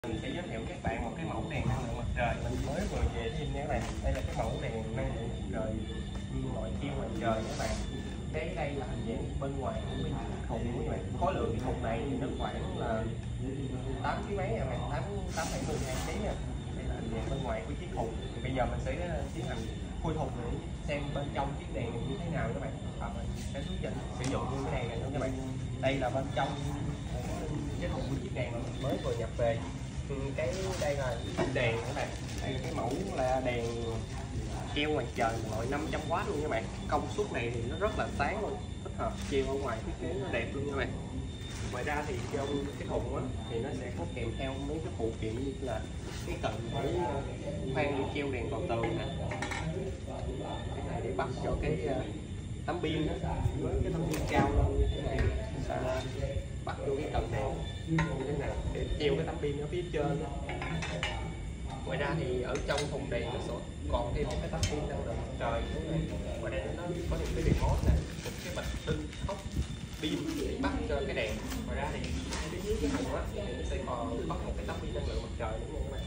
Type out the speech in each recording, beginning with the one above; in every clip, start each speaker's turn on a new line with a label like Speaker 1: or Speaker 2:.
Speaker 1: Mình sẽ giới thiệu các bạn một cái mẫu đèn năng lượng mặt trời mình mới vừa về thêm nha các bạn. Đây là cái mẫu đèn năng lượng mặt trời loại treo ngoài trời các bạn. Cái đây là hình dạng bên ngoài của cái thùng của các bạn. Khối lượng cái thùng này thì nó khoảng là 8 kg mấy các bạn, 8,12 kg nha. Đây là hình dạng bên ngoài của chiếc thùng. Thì bây giờ mình sẽ tiến hành khui thùng để xem bên trong chiếc đèn này như thế nào các bạn. Và mình sẽ hướng dẫn sử dụng cái đèn này nha các bạn. Đây là bên trong cái thùng của chiếc đèn mà mình mới vừa nhập về. Cái đây là đèn các bạn, đây là cái mẫu là đèn treo ngoài trời loại 500W luôn các bạn. Công suất này thì nó rất là sáng luôn, thích hợp treo ở ngoài thiết kế nó đẹp luôn các bạn. Ngoài ra thì trong cái thùng á thì nó sẽ có kèm theo mấy cái phụ kiện như là cái cần để khoan để treo đèn vào tường nè, cái này để bắt cho cái tấm pin đó, với cái tấm pin cao lên như thế này sẽ bắt vô cái cần đèn như thế này để treo cái tấm pin ở phía trên. Ngoài ra thì ở trong thùng đèn nó sẽ còn thêm một cái tấm pin năng lượng mặt trời như thế này. Ngoài đây nó có những cái remote này, một cái bật tinh ốc pin để bắt cho cái đèn. Ngoài ra thì phía dưới cái thùng á thì nó sẽ còn bắt một cái tấm pin năng lượng mặt trời nữa nha các bạn.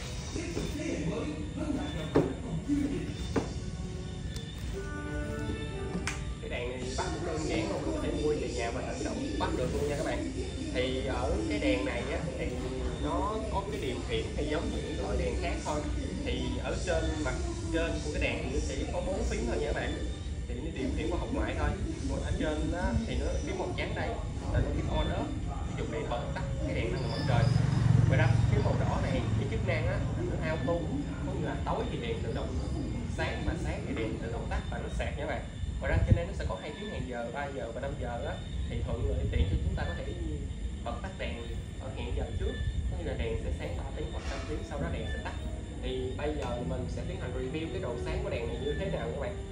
Speaker 1: Cái đèn này bắt cũng đơn giản luôn, mình có thể mua về nhà và tự động bắt được luôn nha các bạn. Thì ở cái đèn này á thì nó có cái điều khiển thì giống như những loại đèn khác thôi. Thì ở trên mặt trên của cái đèn thì nó sẽ có 4 phím thôi nha các bạn. Thì nó điều khiển qua hồng ngoại thôi. Còn ở trên đó thì nó phím màu trắng đây là nó phím on off, dùng để bật tắt cái đèn năng lượng mặt trời. Ngoài ra phím màu đỏ này cái chức năng á nó auto, có nghĩa là tối thì đèn tự động sáng mà sáng thì đèn tự động tắt và nó sạc nha các bạn. Ngoài ra trên đây nó sẽ có 2 phím hẹn giờ, 3 giờ và 5 giờ á, thì thuận lợi tiện cho chúng ta có thể bật tắt đèn ở hẹn giờ trước, có nghĩa là đèn sẽ sáng 3 tiếng hoặc 5 tiếng sau đó đèn sẽ tắt. Thì bây giờ mình sẽ tiến hành review cái độ sáng của đèn này như thế nào các bạn.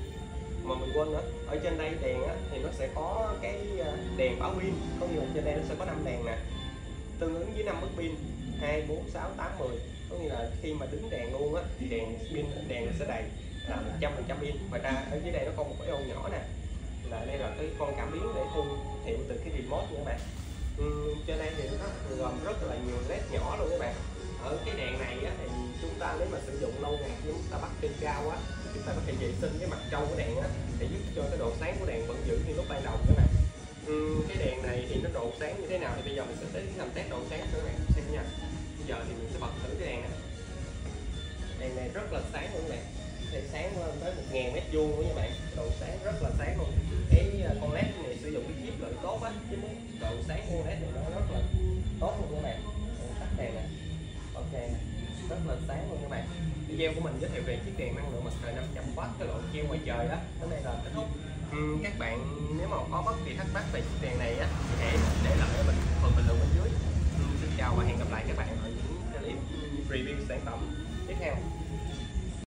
Speaker 1: Mà mình quên nữa, ở trên đây đèn á, thì nó sẽ có cái đèn báo pin, có nghĩa là trên đây nó sẽ có 5 đèn nè, tương ứng với 5 bức pin 2, 4, 6, 8, 10. Có nghĩa là khi mà đính đèn luôn á thì đèn sẽ đầy là 100% pin. Ngoài ra ở dưới đây nó có một cái ô nhỏ nè, là đây là cái con cảm biến để thu hiệu từ cái remote nha các bạn. Trên đây thì nó gồm rất là nhiều led nhỏ luôn các bạn. Ở cái đèn này á, thì chúng ta nếu mà sử dụng lâu ngày, chúng ta bắt trên cao á, chúng ta có thể vệ sinh cái mặt trâu của đèn á để giúp cho cái độ sáng của đèn vẫn giữ như lúc ban đầu các bạn. Cái đèn này thì nó độ sáng như thế nào thì bây giờ mình sẽ làm test độ sáng cho các bạn xem nha. Bây giờ thì mình sẽ bật thử cái đèn này. Đèn này rất là sáng luôn các bạn, thì sáng lên tới 1000 mét vuông của các bạn, độ sáng rất là sáng luôn. Cái con led này sử dụng cái chip lợi tốt á, chứ độ sáng của led này nó rất là tốt luôn các bạn. Tắt đèn này, ok này, rất là sáng luôn các bạn. Video của mình giới thiệu về chiếc đèn năng lượng mặt trời 500W cái loại treo ngoài trời đó, đến đây là kết thúc. Các bạn nếu mà có bất kỳ thắc mắc về chiếc đèn này á, hãy để lại ở phần bình luận bên dưới. Xin chào và hẹn gặp lại các bạn ở những clip review sản phẩm tiếp theo.